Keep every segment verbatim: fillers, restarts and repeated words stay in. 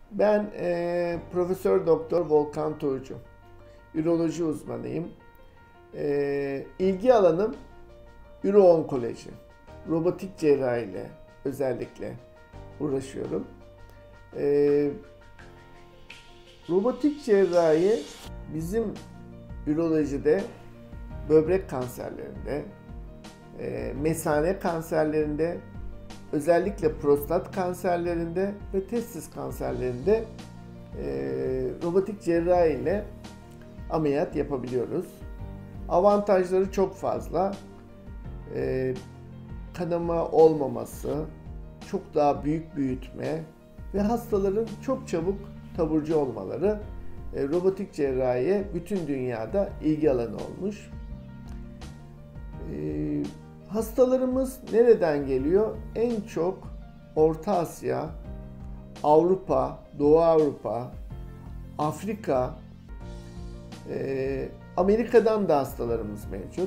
Ben e, Profesör Doktor Volkan Tuğcu, üroloji uzmanıyım. E, ilgi alanım üroonkoloji, robotik cerrahi ile özellikle uğraşıyorum. E, robotik cerrahi bizim ürolojide böbrek kanserlerinde, e, mesane kanserlerinde, özellikle prostat kanserlerinde ve testis kanserlerinde e, robotik cerrahi ile ameliyat yapabiliyoruz. Avantajları çok fazla. E, kanama olmaması, çok daha büyük büyütme ve hastaların çok çabuk taburcu olmaları e, robotik cerrahiye bütün dünyada ilgi alanı olmuş. E, Hastalarımız nereden geliyor? En çok Orta Asya, Avrupa, Doğu Avrupa, Afrika, e, Amerika'dan da hastalarımız mevcut.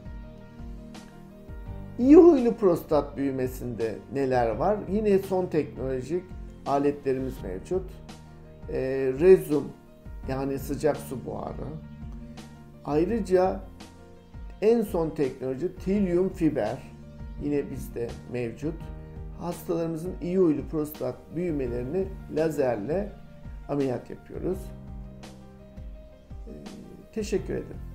İyi huylu prostat büyümesinde neler var? Yine son teknolojik aletlerimiz mevcut. E, Rezum, yani sıcak su buharı. Ayrıca en son teknoloji Telium fiber yine bizde mevcut. Hastalarımızın iyi huylu prostat büyümelerini lazerle ameliyat yapıyoruz. Ee, teşekkür ederim.